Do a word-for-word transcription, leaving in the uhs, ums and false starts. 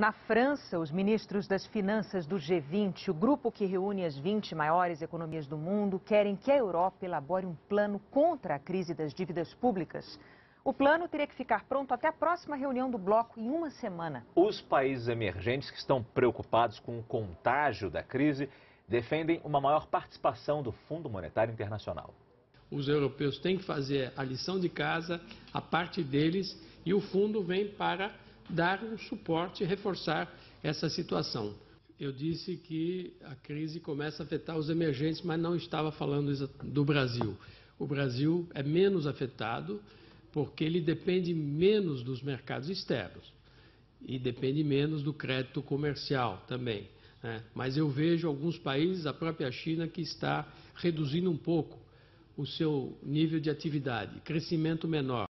Na França, os ministros das finanças do G vinte, o grupo que reúne as vinte maiores economias do mundo, querem que a Europa elabore um plano contra a crise das dívidas públicas. O plano teria que ficar pronto até a próxima reunião do bloco em uma semana. Os países emergentes que estão preocupados com o contágio da crise defendem uma maior participação do Fundo Monetário Internacional. Os europeus têm que fazer a lição de casa, a parte deles, e o fundo vem para dar um suporte e reforçar essa situação. Eu disse que a crise começa a afetar os emergentes, mas não estava falando do Brasil. O Brasil é menos afetado porque ele depende menos dos mercados externos e depende menos do crédito comercial também, né? Mas eu vejo alguns países, a própria China, que está reduzindo um pouco o seu nível de atividade, crescimento menor.